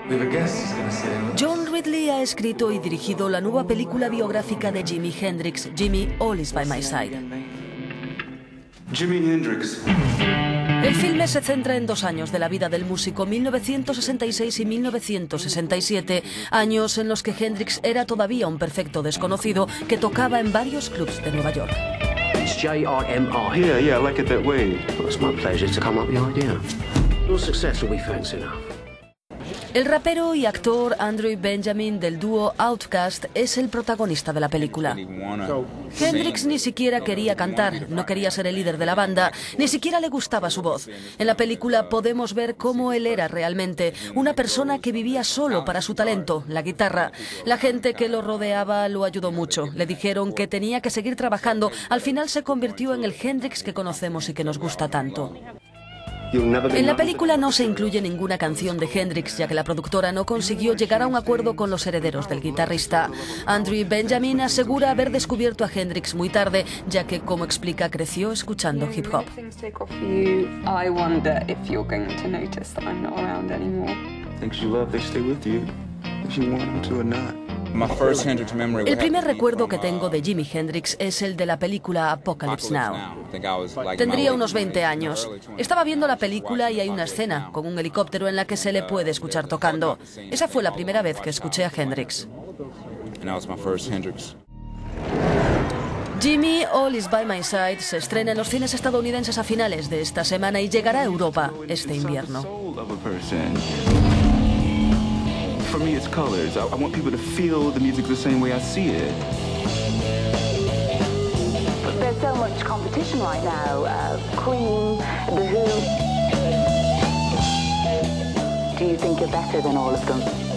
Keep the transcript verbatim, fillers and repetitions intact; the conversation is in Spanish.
John Ridley ha escrito y dirigido la nueva película biográfica de Jimi Hendrix, Jimmy, All Is By My Side. Jimi Hendrix. El filme se centra en dos años de la vida del músico, mil novecientos sesenta y seis y mil novecientos sesenta y siete, años en los que Hendrix era todavía un perfecto desconocido que tocaba en varios clubs de Nueva York. It's J I M I. Yeah, yeah, I like it that way. Well, it's my pleasure to come up with the idea. Your success will be thanks enough. El rapero y actor Andrew Benjamin del dúo Outkast es el protagonista de la película. Hendrix ni siquiera quería cantar, no quería ser el líder de la banda, ni siquiera le gustaba su voz. En la película podemos ver cómo él era realmente, una persona que vivía solo para su talento, la guitarra. La gente que lo rodeaba lo ayudó mucho, le dijeron que tenía que seguir trabajando, al final se convirtió en el Hendrix que conocemos y que nos gusta tanto. En la película no se incluye ninguna canción de Hendrix, ya que la productora no consiguió llegar a un acuerdo con los herederos del guitarrista. Andrew Benjamin asegura haber descubierto a Hendrix muy tarde, ya que, como explica, creció escuchando hip hop. El primer recuerdo que tengo de Jimi Hendrix es el de la película Apocalypse Now. Tendría unos veinte años. Estaba viendo la película y hay una escena con un helicóptero en la que se le puede escuchar tocando. Esa fue la primera vez que escuché a Hendrix. Jimmy, All Is By My Side se estrena en los cines estadounidenses a finales de esta semana y llegará a Europa este invierno. For me, it's colors. I, I want people to feel the music the same way I see it. There's so much competition right now. Uh, Queen, The Who. Do you think you're better than all of them?